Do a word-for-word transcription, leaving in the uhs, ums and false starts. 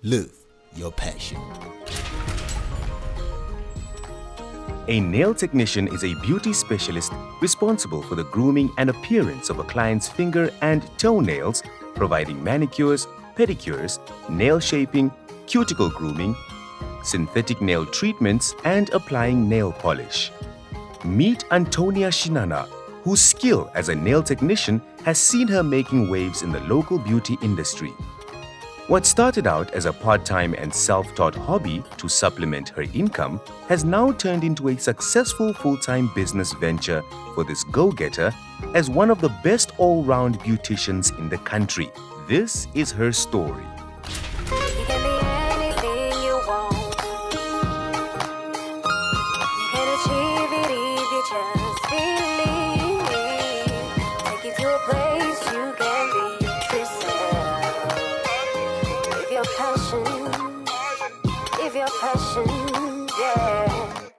Live your passion. A nail technician is a beauty specialist responsible for the grooming and appearance of a client's finger and toenails, providing manicures, pedicures, nail shaping, cuticle grooming, synthetic nail treatments, and applying nail polish. Meet Antonia Shinana, whose skill as a nail technician has seen her making waves in the local beauty industry. What started out as a part-time and self-taught hobby to supplement her income has now turned into a successful full-time business venture for this go-getter as one of the best all-round beauticians in the country. This is her story. You can be anything you want. You can achieve it if you just believe. Take you to a place you can be yourself. If your passion, if your passion, yeah.